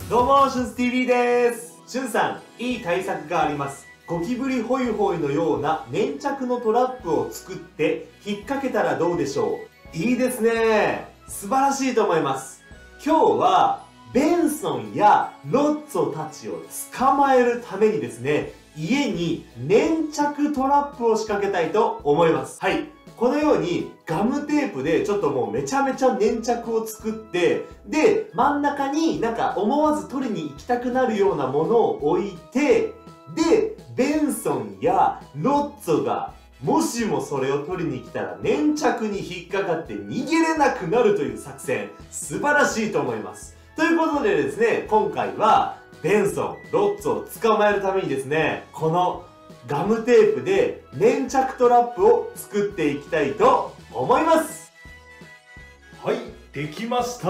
どうも、シュンス TV です。シュンさん、いい対策があります。ゴキブリホイホイのような粘着のトラップを作って引っ掛けたらどうでしょう。いいですね。素晴らしいと思います。今日はベンソンやロッツォたちを捕まえるためにですね、家に粘着トラップを仕掛けたいと思います。はい。このようにガムテープでちょっともうめちゃめちゃ粘着を作って、で、真ん中になんか思わず取りに行きたくなるようなものを置いて、で、ベンソンやロッツォがもしもそれを取りに来たら粘着に引っかかって逃げれなくなるという作戦、素晴らしいと思います。ということでですね、今回はベンソン、ロッツォを捕まえるためにですね、このガムテープで粘着トラップを作っていきたいと思います。 はい、できました。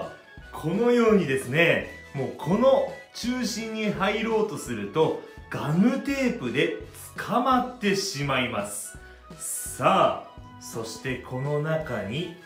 このようにですね、もうこの中心に入ろうとするとガムテープで捕まってしまいます。さあ、そしてこの中に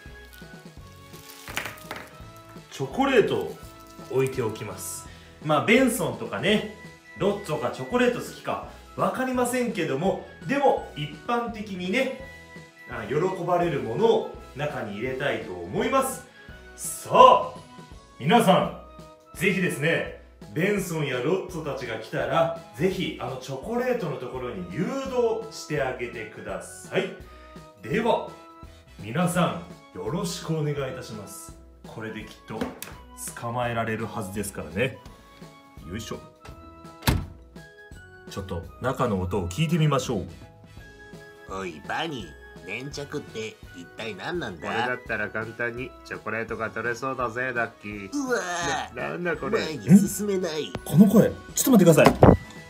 チョコレートを置いておきます。ベンソンとかね、ロッツォがチョコレート好きか分かりませんけども、でも一般的にね、喜ばれるものを中に入れたいと思います。さあ、皆さんぜひですね、ベンソンやロッツォたちが来たらぜひチョコレートのところに誘導してあげてください。では皆さんよろしくお願いいたします。これできっと捕まえられるはずですからね。よいしょ。ちょっと中の音を聞いてみましょう。 おいバニー、粘着って一体何なんこれだ？ だったら簡単にチョコレートが取れそうだぜ、ダッキー。 うわなんだこれ。 前に進めない。 この声、ちょっと待ってください。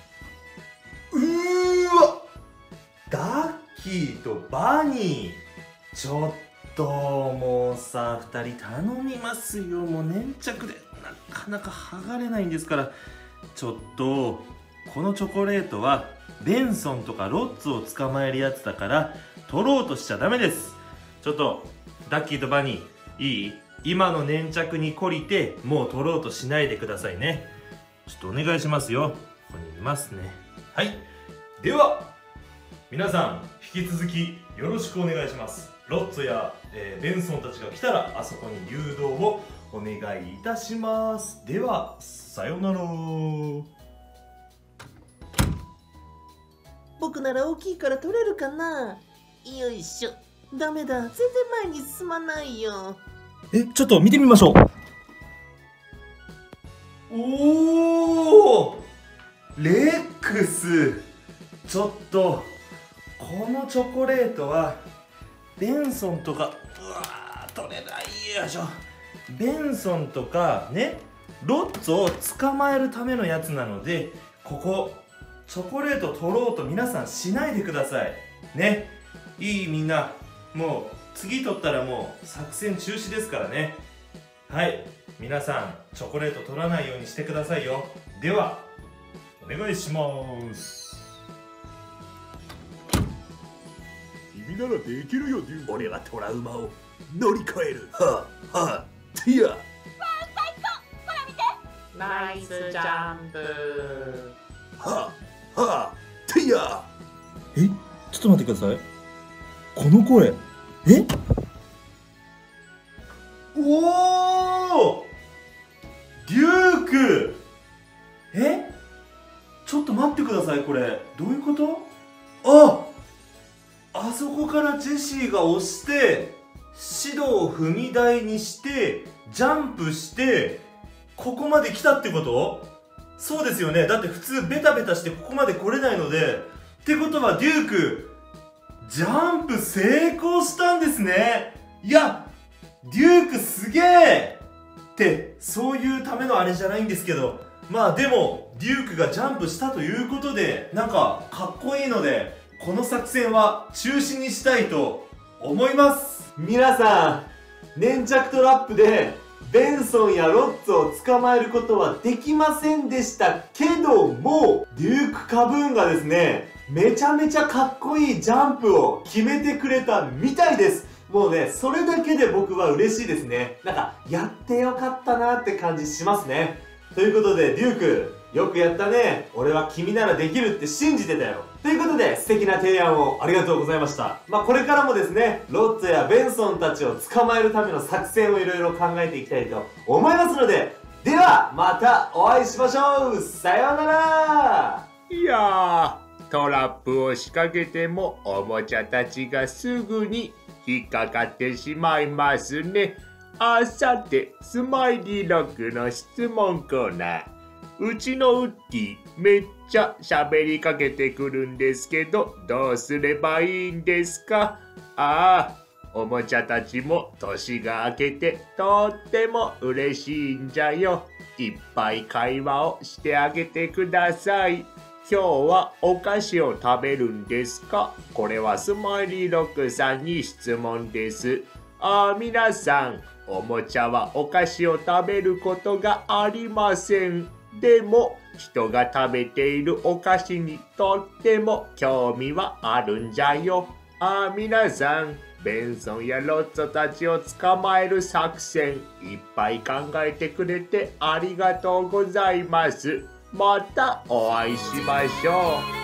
わ、ダッキーとバニー、ちょっともうさ、2人頼みますよ。もう粘着でなかなか剥がれないんですから。ちょっとこのチョコレートはベンソンとかロッツを捕まえるやつだから取ろうとしちゃダメです。ちょっとダッキーとバニー、いい？今の粘着に懲りてもう取ろうとしないでくださいね。ちょっとお願いしますよ。ここにいますね。はい、では皆さん引き続きよろしくお願いします。ロッツォや、ベンソンたちが来たらあそこに誘導をお願いいたします。ではさようなら。 僕なら大きいから取れるかな。よいしょ。ダメだ、全然前に進まないよ。 ちょっと見てみましょう。おお、レックス、ちょっとこのチョコレートはベンソンとか、うわー取れない。よいしょ。ベンソンとかね、ロッツを捕まえるためのやつなので、ここチョコレート取ろうと皆さんしないでくださいね。いい？みんなもう次取ったらもう作戦中止ですからね。はい、皆さんチョコレート取らないようにしてくださいよ。ではお願いします。 君ならできるよ、デュー。 俺はトラウマを乗り越える。はあはあ、ティア。 ナイスジャンプ。 はあはあ、ティア。 ちょっと待ってください。この声、おお、デューク。ちょっと待ってください。これどういうこと？あそこからジェシーが押して指導を踏み台にしてジャンプしてここまで来たってこと？そうですよね。だって普通ベタベタしてここまで来れないので、ってことはデュークジャンプ成功したんですね。いや、デュークすげえってそういうためのあれじゃないんですけど、でもデュークがジャンプしたということでなんかかっこいいので、この作戦は中止にしたいと思います。 皆さん、粘着トラップでベンソンやロッツを捕まえることはできませんでしたけども、デューク・カブーンがですね、めちゃめちゃかっこいいジャンプを決めてくれたみたいです。もうね、それだけで僕は嬉しいですね。なんか、やってよかったなって感じしますね。 ということでデューク、よくやったね。俺は君ならできるって信じてたよ。ということで素敵な提案をありがとうございました。これからもですね、ロッツォやベンソンたちを捕まえるための作戦をいろいろ考えていきたいと思いますので、ではまたお会いしましょう。さようなら。 いやー、トラップを仕掛けてもおもちゃたちがすぐに引っかかってしまいますね。さて、スマイリーロックの質問コーナー。うちのウッディ、めっちゃ喋りかけてくるんですけど、どうすればいいんですか？おもちゃたちも年が明けてとっても嬉しいんじゃよ。いっぱい会話をしてあげてください。今日はお菓子を食べるんですか？これはスマイリーロックさんに質問です。皆さん、おもちゃはお菓子を食べることがありません。でも、人が食べているお菓子にとっても興味はあるんじゃよ。皆さん、ベンソンやロッツォたちを捕まえる作戦、いっぱい考えてくれてありがとうございます。またお会いしましょう。